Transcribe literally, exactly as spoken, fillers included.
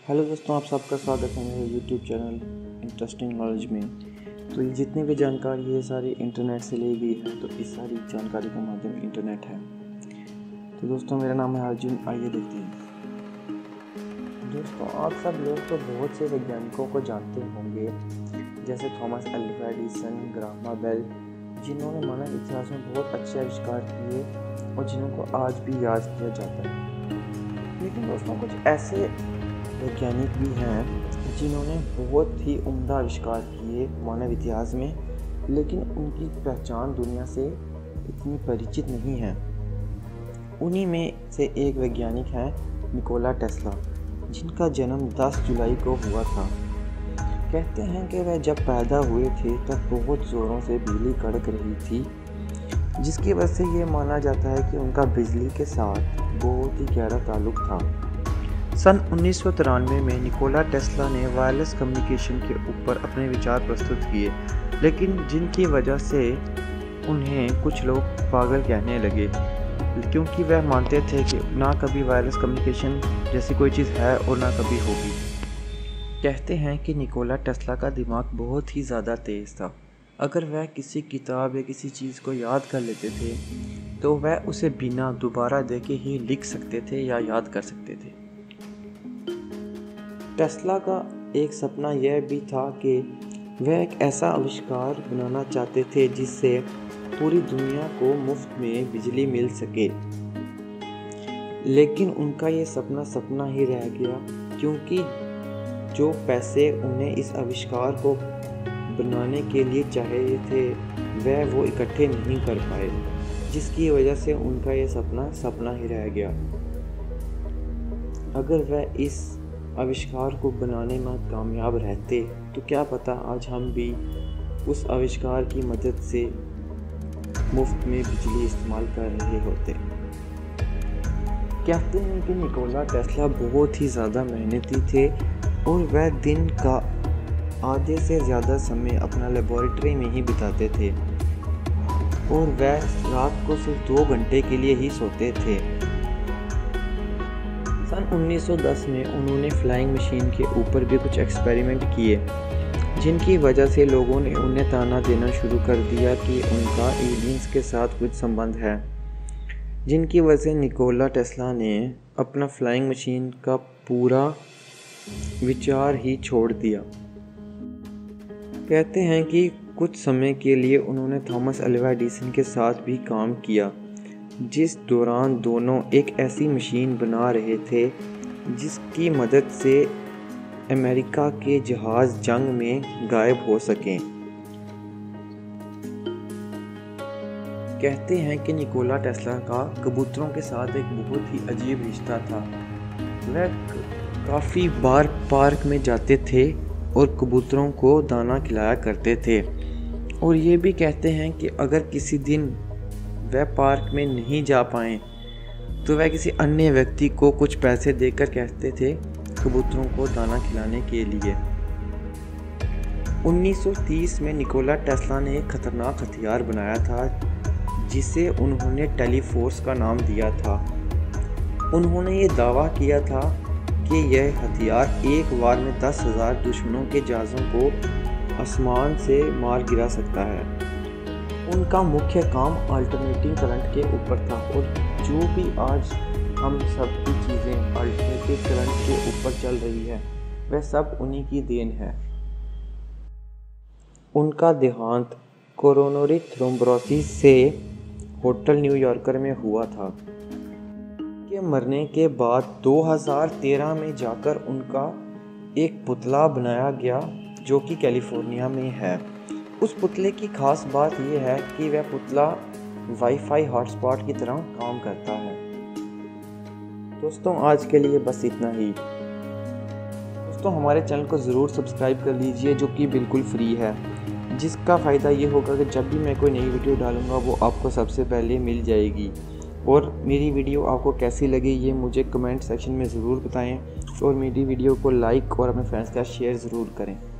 Hello दोस्तों, आप सबका स्वागत है मेरे यूट्यूब चैनल इंटरेस्टिंग नॉलेज में। तो ये जितनी भी जानकारी है सारी इंटरनेट से ली गई है, तो इस सारी जानकारी का माध्यम इंटरनेट है। तो दोस्तों, मेरा नाम है अर्जुन, आइए देखते हैं। दोस्तों, आप सब लोग तो बहुत से वैज्ञानिकों को जानते होंगे, जैसे Thomas Alva Edison, Graham Bell, जिन्होंने मानव इतिहास में बहुत अच्छे आविष्कार किए और जिनको आज भी याद किया जाता है। लेकिन दोस्तों, कुछ ऐसे वैज्ञानिक भी हैं जिन्होंने बहुत ही उम्दा आविष्कार किए मानव इतिहास में, लेकिन उनकी पहचान दुनिया से इतनी परिचित नहीं है। उन्हीं में से एक वैज्ञानिक हैं निकोला टेस्ला, जिनका जन्म दस जुलाई को हुआ था। कहते हैं कि वह जब पैदा हुए थे तब बहुत ज़ोरों से बिजली कड़क रही थी, जिसकी वजह से ये माना जाता है कि उनका बिजली के साथ बहुत ही गहरा ताल्लुक था। सन उन्नीस सौ तिरानवे में निकोला टेस्ला ने वायरलेस कम्युनिकेशन के ऊपर अपने विचार प्रस्तुत किए, लेकिन जिनकी वजह से उन्हें कुछ लोग पागल कहने लगे, क्योंकि वह मानते थे कि ना कभी वायरलेस कम्युनिकेशन जैसी कोई चीज़ है और ना कभी होगी। कहते हैं कि निकोला टेस्ला का दिमाग बहुत ही ज़्यादा तेज़ था। अगर वह किसी किताब या किसी चीज़ को याद कर लेते थे तो वह उसे बिना दोबारा देखे ही लिख सकते थे या याद कर सकते थे। टेस्ला का एक सपना यह भी था कि वह एक ऐसा आविष्कार बनाना चाहते थे जिससे पूरी दुनिया को मुफ्त में बिजली मिल सके, लेकिन उनका ये सपना सपना ही रह गया, क्योंकि जो पैसे उन्हें इस आविष्कार को बनाने के लिए चाहिए थे वह वो इकट्ठे नहीं कर पाए, जिसकी वजह से उनका ये सपना सपना ही रह गया। अगर वह इस आविष्कार को बनाने में कामयाब रहते तो क्या पता आज हम भी उस आविष्कार की मदद से मुफ्त में बिजली इस्तेमाल कर रहे होते। कहते हैं कि निकोला टेस्ला बहुत ही ज़्यादा मेहनती थे और वह दिन का आधे से ज़्यादा समय अपना लेबोरेटरी में ही बिताते थे और वह रात को सिर्फ दो घंटे के लिए ही सोते थे। सन उन्नीस सौ दस में उन्होंने फ्लाइंग मशीन के ऊपर भी कुछ एक्सपेरिमेंट किए, जिनकी वजह से लोगों ने उन्हें ताना देना शुरू कर दिया कि उनका एलियंस के साथ कुछ संबंध है, जिनकी वजह से निकोला टेस्ला ने अपना फ्लाइंग मशीन का पूरा विचार ही छोड़ दिया। कहते हैं कि कुछ समय के लिए उन्होंने थॉमस अल्वा एडिसन के साथ भी काम किया, जिस दौरान दोनों एक ऐसी मशीन बना रहे थे जिसकी मदद से अमेरिका के जहाज़ जंग में गायब हो सकें। कहते हैं कि निकोला टेस्ला का कबूतरों के साथ एक बहुत ही अजीब रिश्ता था। वह काफ़ी बार पार्क में जाते थे और कबूतरों को दाना खिलाया करते थे, और ये भी कहते हैं कि अगर किसी दिन वह पार्क में नहीं जा पाएँ तो वह किसी अन्य व्यक्ति को कुछ पैसे देकर कहते थे कबूतरों को दाना खिलाने के लिए। उन्नीस सौ तीस में निकोला टेस्ला ने एक खतरनाक हथियार बनाया था जिसे उन्होंने टेलीफोर्स का नाम दिया था। उन्होंने ये दावा किया था कि यह हथियार एक बार में दस हज़ार दुश्मनों के जहाज़ों को आसमान से मार गिरा सकता है। उनका मुख्य काम अल्टरनेटिंग करंट के ऊपर था, और जो भी आज हम सब की चीज़ें अल्टरनेटिव करंट के ऊपर चल रही है वह सब उन्हीं की देन है। उनका देहांत कोरोनरी थ्रोम्बोसिस से होटल न्यूयॉर्कर में हुआ था। के मरने के बाद दो हज़ार तेरह में जाकर उनका एक पुतला बनाया गया जो कि कैलिफोर्निया में है। उस पुतले की खास बात यह है कि वह पुतला वाईफाई हॉटस्पॉट की तरह काम करता है। दोस्तों, आज के लिए बस इतना ही। दोस्तों, हमारे चैनल को ज़रूर सब्सक्राइब कर लीजिए, जो कि बिल्कुल फ्री है, जिसका फ़ायदा ये होगा कि जब भी मैं कोई नई वीडियो डालूँगा वो आपको सबसे पहले मिल जाएगी। और मेरी वीडियो आपको कैसी लगी ये मुझे कमेंट सेक्शन में ज़रूर बताएं, और मेरी वीडियो को लाइक और अपने फ्रेंड्स के साथ शेयर ज़रूर करें।